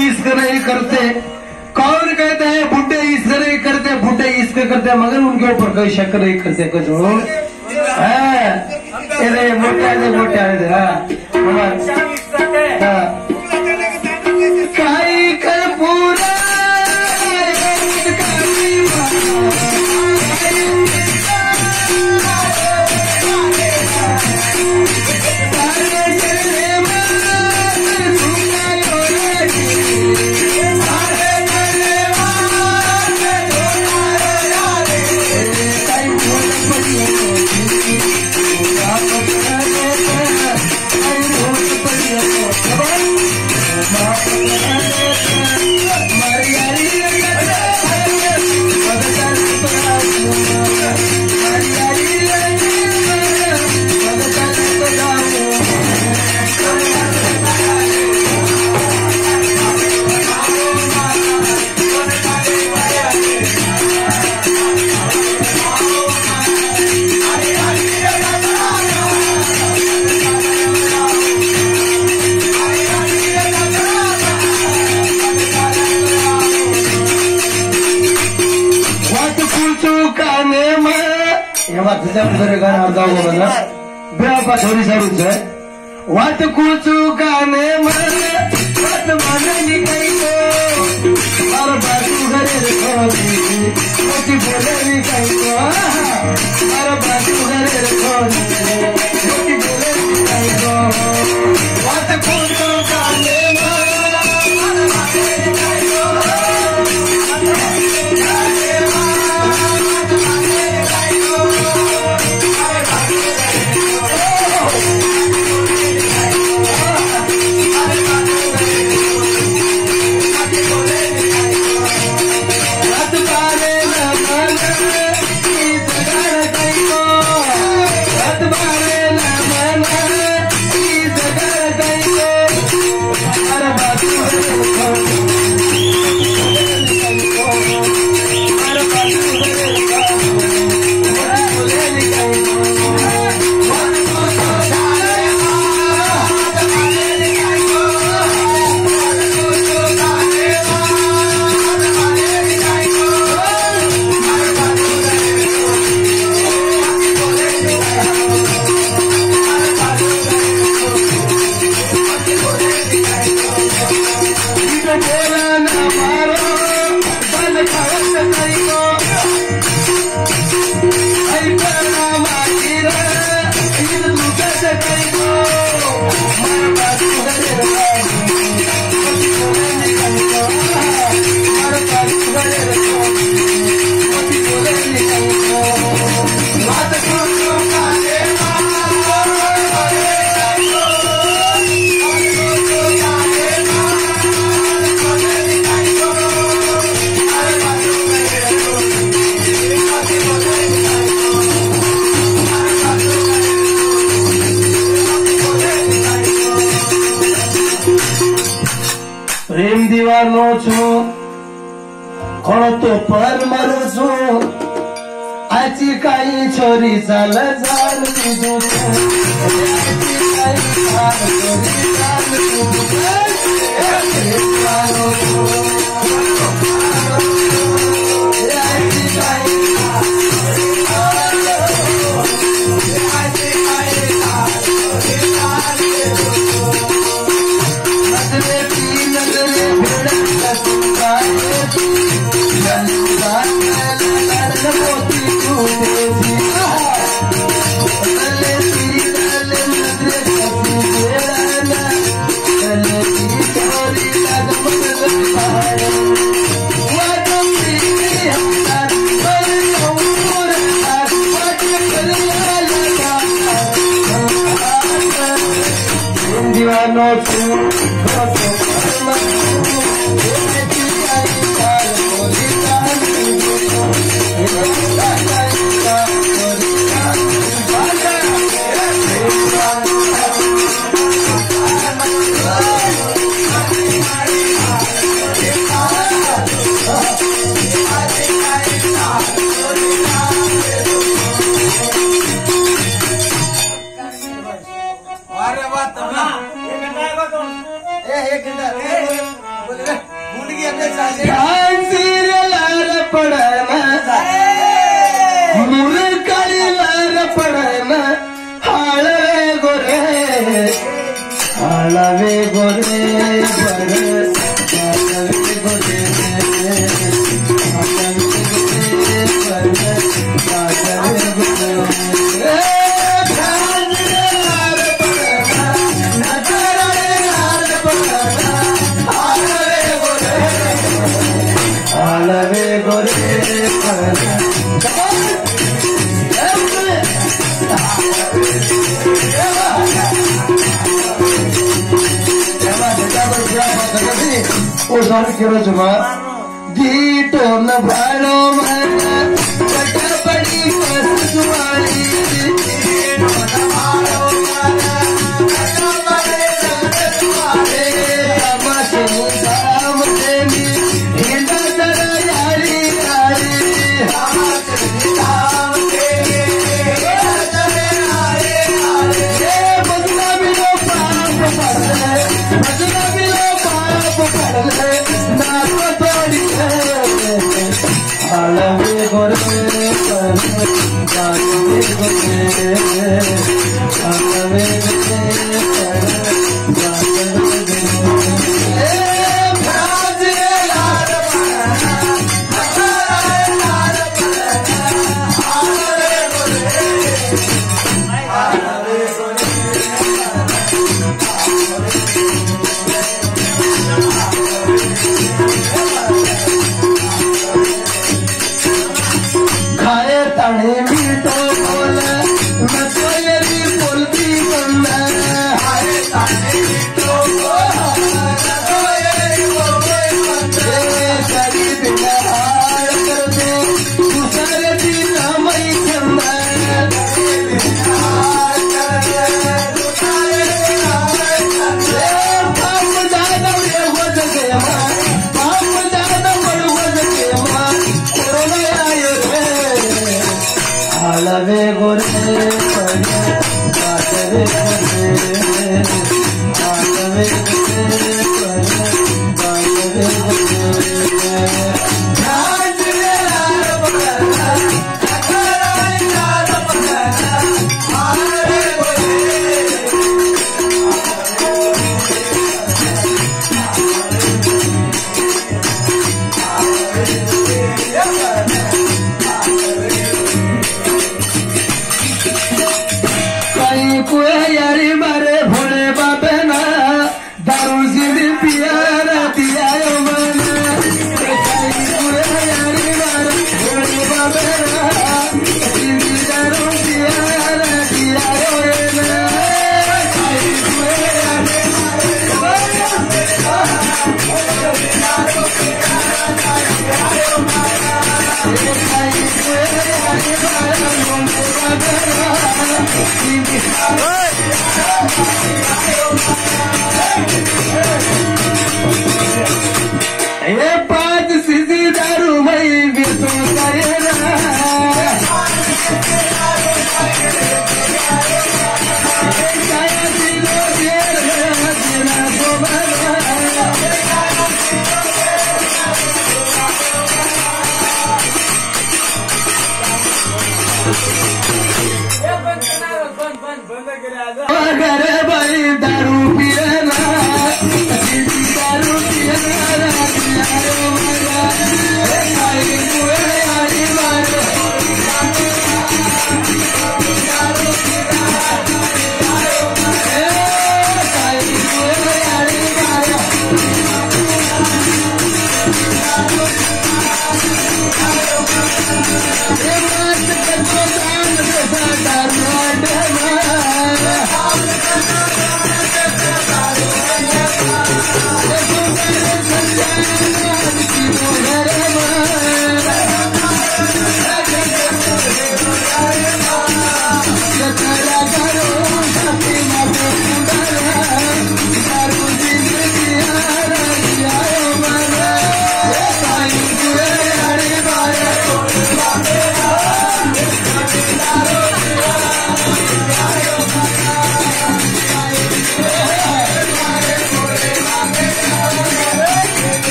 इश्क नहीं करते। कौन कहते हैं बुढ़े इश्क नहीं करते, बुढ़े इश्क करते मगर उनके ऊपर कोई शक नहीं करते कुछ मोटा काई कर पूरा गाना अर्धा हो बना बेपा थोड़ी सारू है वाट कुचू गाने मत माने निकई को और बाजू घरे रखोनी मोती बोले निकई को और बाजू घरे रखोनी मोती बोले निकई को वाट कुचू गाने प्रेम दीवानो छू खो तो पर मरू छू आची काई छोरी चाल जान दीदू लार पडना मुरकाळी लार पडना हाळवे गोरे हाळवे गोरे हाळवे गोरे गीटो न भाड़ो मन कटपड़ी पसुवाली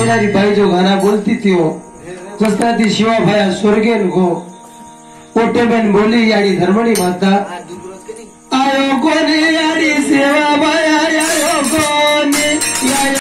देणारी बाई जो गाना बोलती थी हो जसता ती शिवा भाया स्वर्गेन गो ओटेबेन बोली याडी धर्मणी माता आयो कोणी याडी सेवा भाया आयो कोणी